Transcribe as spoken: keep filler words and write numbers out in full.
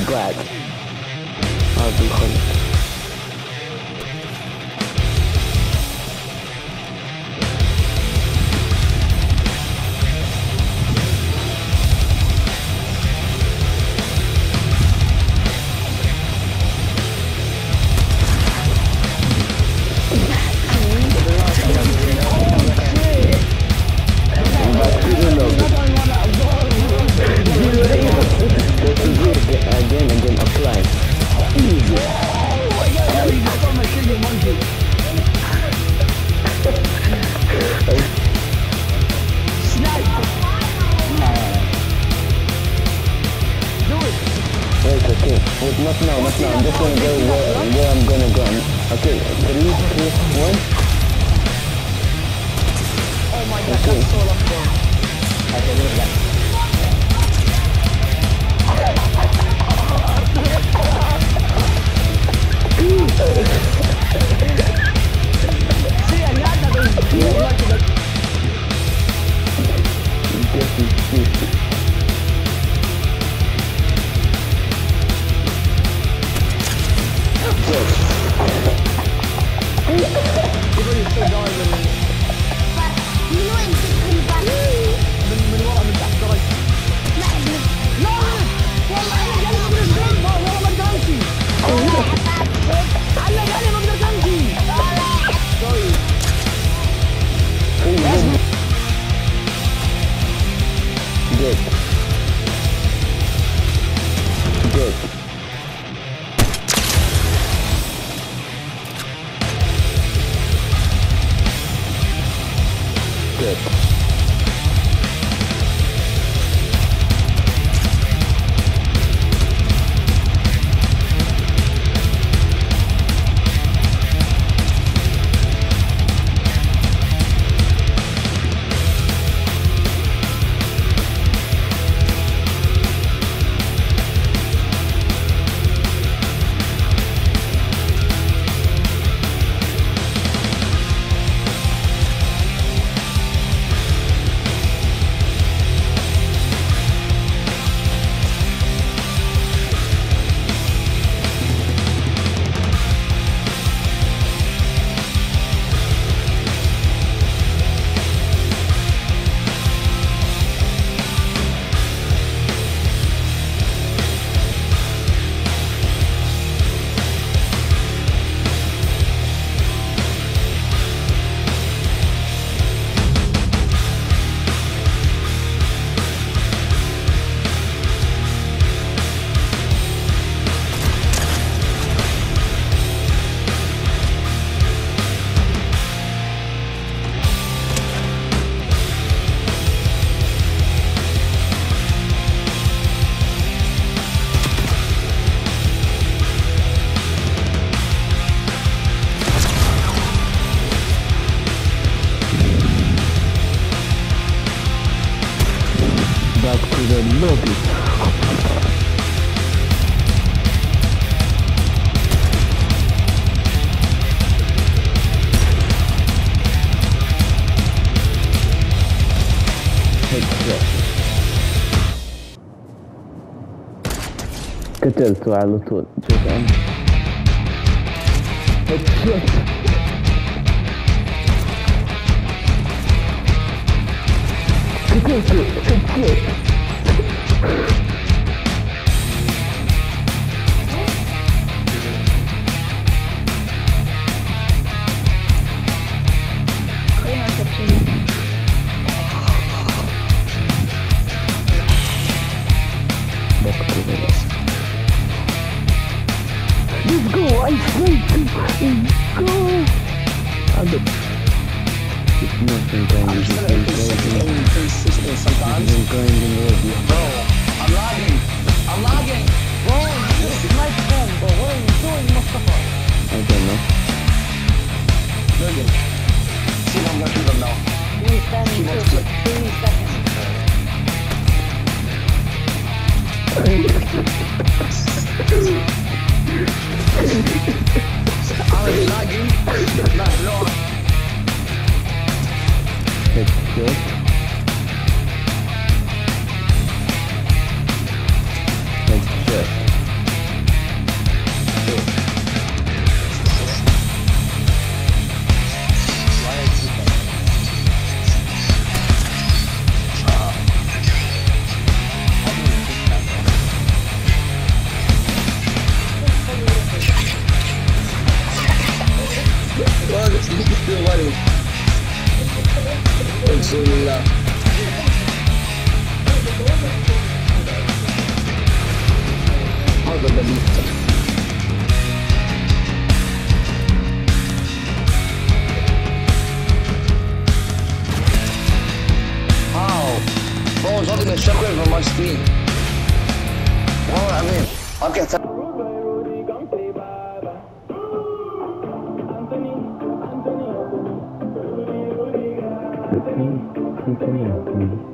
glad. I'll be fun. Again, again, apply. Easy. Wait, okay. Wait, not now, not now. I'm just gonna go where, where I'm gonna go. Okay, three, two, one. Oh my god, okay. That's so long ago. Okay, do it again. Sì, andata per Good. Good. Good. Back to the lobby. قتلته على طول. شوف قتلته قتلته Let's go, I say to go. And it's nothing going to be consistent sometimes. Bro, I'm lagging. I'm lagging. Bro, this is my phone, bro. What are you doing, Mustafa? I don't know. Look at see if I'm gonna shoot them now. Three seconds. Three seconds. I'm lagging. Lag low. Headshot. Headshot. Phone's holding a shockwave on my screen. Well, I mean, I'll get that. Continue, continue.